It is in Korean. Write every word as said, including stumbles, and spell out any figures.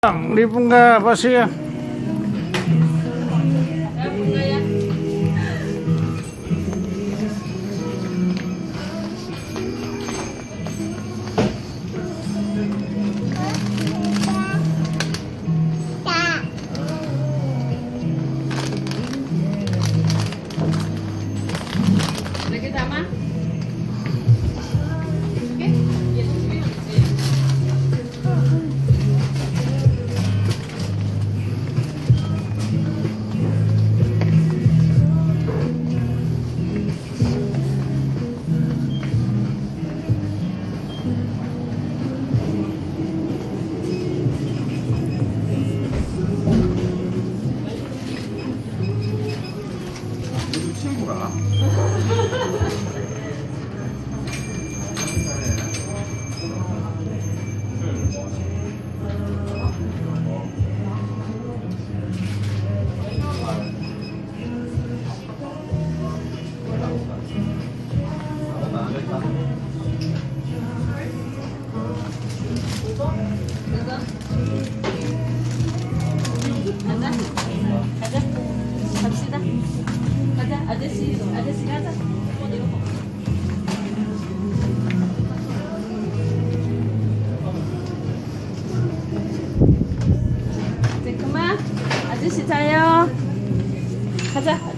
리분가 보세요. 친구라. 가자. 가자. 갑시다. 가자. 아저씨, 아저씨 가자. 어디로 가? 이제 그만. 아저씨 자요. 가자.